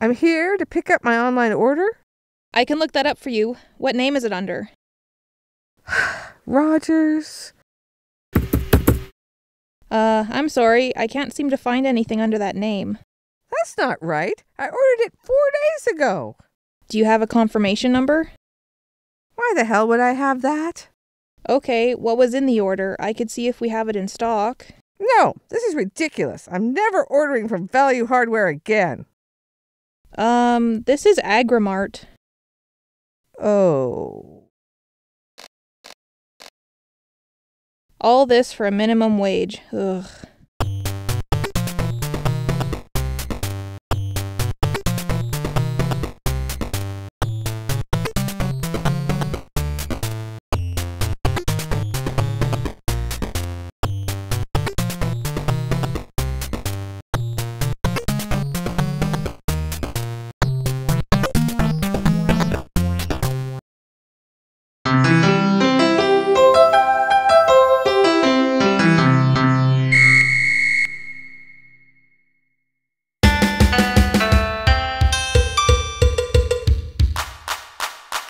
I'm here to pick up my online order. I can look that up for you. What name is it under? Rogers. I'm sorry. I can't seem to find anything under that name. That's not right. I ordered it 4 days ago. Do you have a confirmation number? Why the hell would I have that? Okay, what was in the order? I could see if we have it in stock. No, this is ridiculous. I'm never ordering from Value Hardware again. This is AgriMart. Oh. All this for a minimum wage. Ugh.